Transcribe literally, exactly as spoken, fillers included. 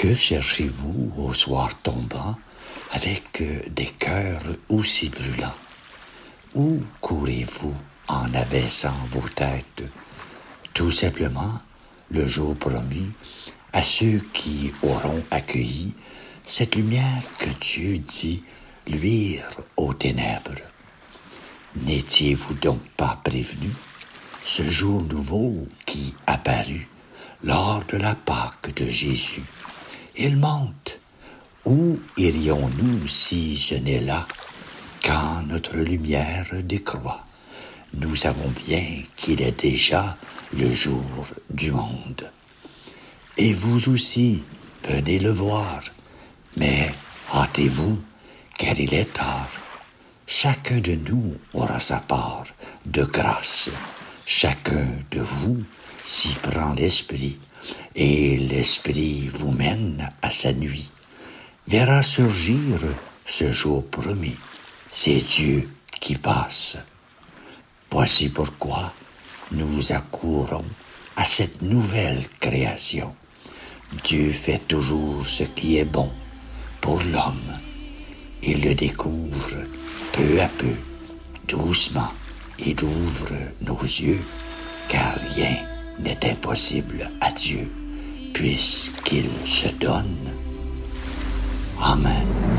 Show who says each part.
Speaker 1: Que cherchez-vous au soir tombant avec des cœurs aussi brûlants? Où courez-vous en abaissant vos têtes? Tout simplement, le jour promis à ceux qui auront accueilli cette lumière que Dieu dit luire aux ténèbres. N'étiez-vous donc pas prévenus? Ce jour nouveau qui apparut lors de la Pâque de Jésus, il monte. Où irions-nous si ce n'est là, quand notre lumière décroît? Nous savons bien qu'il est déjà le jour du monde. Et vous aussi, venez le voir, mais hâtez-vous, car il est tard. Chacun de nous aura sa part de grâce. Chacun de vous s'y prend l'esprit, et l'esprit vous mène à sa nuit. Verra surgir ce jour promis, c'est Dieu qui passe. Voici pourquoi nous accourons à cette nouvelle création. Dieu fait toujours ce qui est bon pour l'homme. Il le découvre peu à peu, doucement. Il ouvre nos yeux, car rien n'est impossible à Dieu, puisqu'il se donne. Amen.